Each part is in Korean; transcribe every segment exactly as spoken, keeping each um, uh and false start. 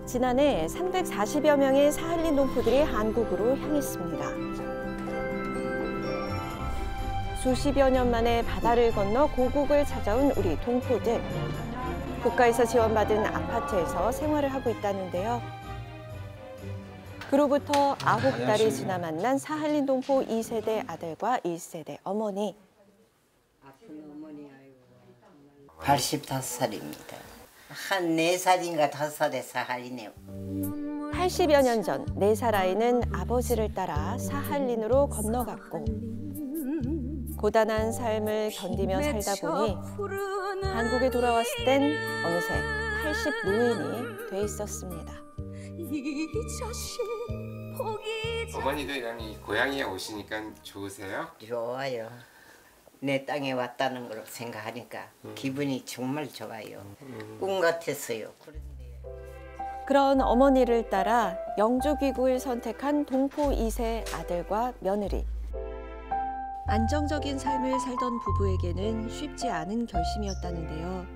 지난해 삼백사십여 명의 사할린 동포들이 한국으로 향했습니다. 수십여 년 만에 바다를 건너 고국을 찾아온 우리 동포들. 국가에서 지원받은 아파트에서 생활을 하고 있다는데요. 그로부터 아홉 달이 지나 만난 사할린 동포 이 세대 아들과 일 세대 어머니. 팔십오 살입니다. 한 네 살인가 다섯 살에 사할린이요. 팔십여 년 전 네 살 아이는 아버지를 따라 사할린으로 건너갔고 고단한 삶을 견디며 살다 보니 한국에 돌아왔을 땐 어느새 팔십 노인이 돼 있었습니다. 어머니들이랑 고향에 오시니까 좋으세요? 좋아요. 내 땅에 왔다는 걸 생각하니까 음. 기분이 정말 좋아요. 음. 꿈 같았어요. 그런 어머니를 따라 영주 귀국을 선택한 동포 이 세 아들과 며느리. 안정적인 삶을 살던 부부에게는 쉽지 않은 결심이었다는데요.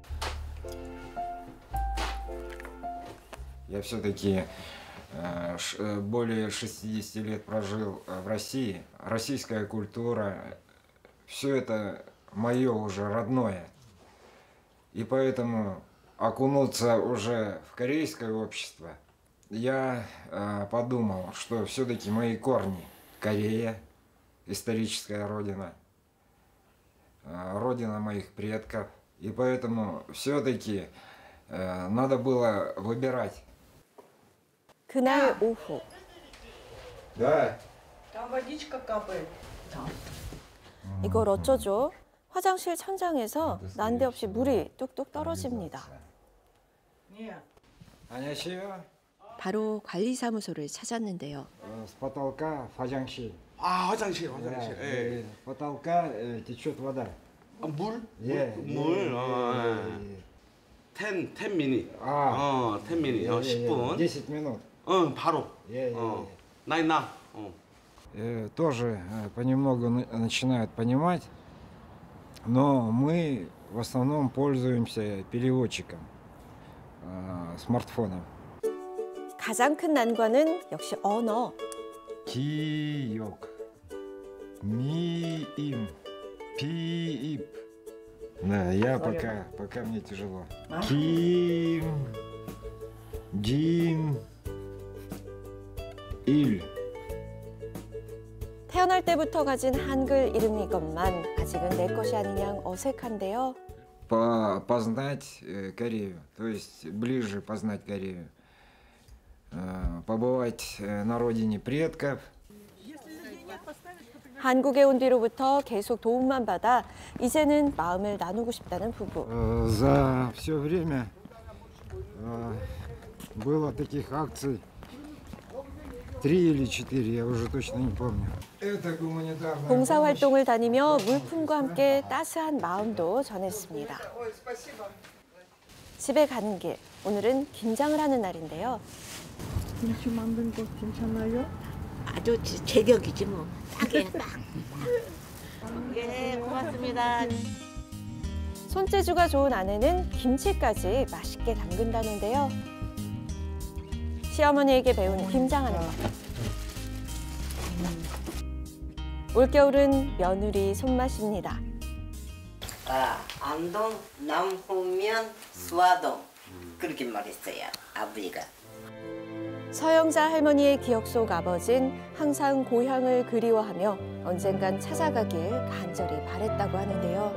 Я все-таки более шестидесяти лет прожил в России. Российская культура, все это мое уже родное. И поэтому окунуться уже в корейское общество, я подумал, что все-таки мои корни Корея, историческая родина, родина моих предков. И поэтому все-таки надо было выбирать. 그날 오후. Да. Там водичка капает. 이걸 어쩌죠? 화장실 천장에서 난데없이 물이 뚝뚝 떨어집니다. 안녕하세요. 바로 관리사무소를 찾았는데요. С потолка 화장실. 아 화장실 화장실. 네, 예. 네. потолка течет вода. 아, 물? 예. 물. 예, 아, 예, 예. 텐, 텐 미니. 아. 어, 텐 미니. 어, 십 분. десять минут. 어, 바로. 예, 예, 어. 예. 나인나. 어. Э, тоже э, понемногу на- начинают понимать, но мы в основном пользуемся переводчиком, э, смартфоном. 가장 큰 난관은 역시 언어. Киёк, миим, пиип. Да, я пока, пока мне тяжело. Ким, дим, 일. 태어날 때부터 가진 한글 이름이건만 아직은 내 것이 아닌 양 어색한데요. По- познать э, Корею, то есть ближе познать Корею, Э, побывать э, на родине предков. 한국에 온 뒤로부터 계속 도움만 받아 이제는 마음을 나누고 싶다는 부부. Э, За все время э, было таких акций три или четыре, я уже точно не помню. Это гуманитарная 봉사활동을 다니며 물품과 함께 따스한 마음도 전했습니다. 집에 가는 길, 오늘은 김장을 하는 날인데요. 김치 만든 거 괜찮아요? 아주 지- 제격이지 뭐. 딱이야 딱. 예, 고맙습니다. 손재주가 좋은 아내는 김치까지 맛있게 담근다는데요. 시어머니에게 배운 김장하는 것. 올겨울은 며느리 손맛입니다. 아, 안동, 남후면, 수화동 그렇게 말했어요. 아버지가. 서영자 할머니의 기억 속 아버진 항상 고향을 그리워하며 언젠간 찾아가길 간절히 바랬다고 하는데요.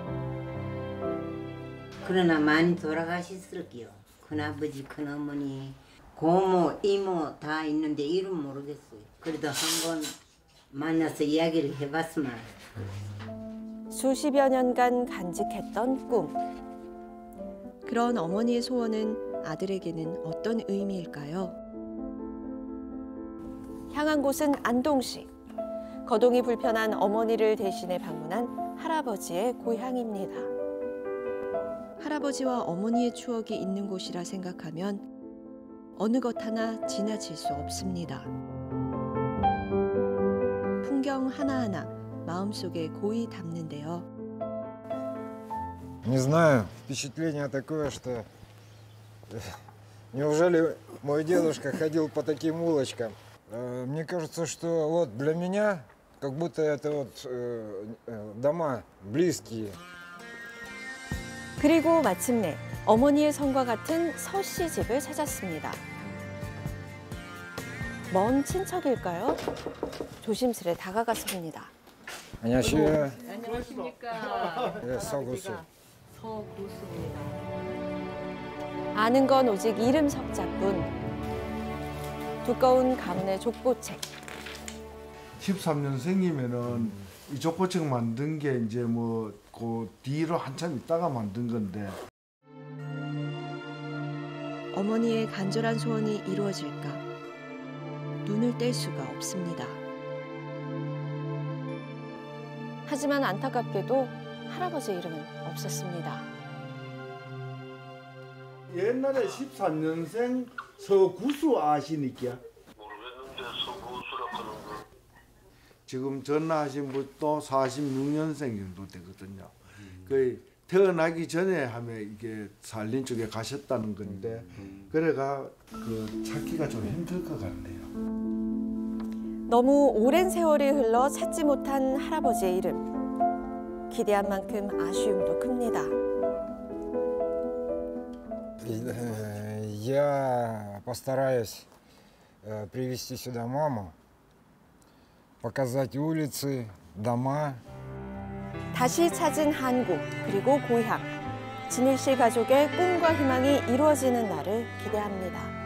그러나 많이 돌아가셨을게요. 큰아버지, 큰어머니, 고모, 이모 다 있는데 이름 모르겠어요. 그래도 한번 만나서 이야기를 해봤으면. 수십여 년간 간직했던 꿈. 그런 어머니의 소원은 아들에게는 어떤 의미일까요? 향한 곳은 안동시. 거동이 불편한 어머니를 대신해 방문한 할아버지의 고향입니다. 할아버지와 어머니의 추억이 있는 곳이라 생각하면 어느 것 하나 지나칠 수 없습니다. 풍경 하나하나 마음속에 고이 담는데요. Не знаю, впечатление такое, что Неужели мой дедушка ходил по таким улочкам? Э, Мне кажется, что вот для меня как будто это вот э, э, дома близкие. 그리고 마침내 어머니의 성과 같은 서 씨 집을 찾았습니다. 먼 친척일까요? 조심스레 다가가서 봅니다. 안녕하세요. 안녕하십니까. 예, 서구수. 서구수입니다. 아는 건 오직 이름 석자뿐. 두꺼운 가문의 족보책. 십삼 년생이면은 이 족보책 만든 게 이제 뭐 그 뒤로 한참 있다가 만든 건데 어머니의 간절한 소원이 이루어질까 눈을 뗄 수가 없습니다. 하지만 안타깝게도 할아버지 이름은 없었습니다. 옛날에 십삼 년생 서구수 아시니까? 모르겠는데 서구수라 하는 거. 지금 전화하신 분도 사십육 년생 정도 되거든요. 그 태어나기 전에 하면 이게 살린 쪽에 가셨다는 건데 그래가 그 찾기가 좀 힘들 것 같네요. 너무 오랜 세월이 흘러 찾지 못한 할아버지의 이름. 기대한 만큼 아쉬움도 큽니다. Э, Я постараюсь э, привезти сюда маму, показать улицы, дома. 다시 찾은 한국 그리고 고향. 진일 씨 가족의 꿈과 희망이 이루어지는 날을 기대합니다.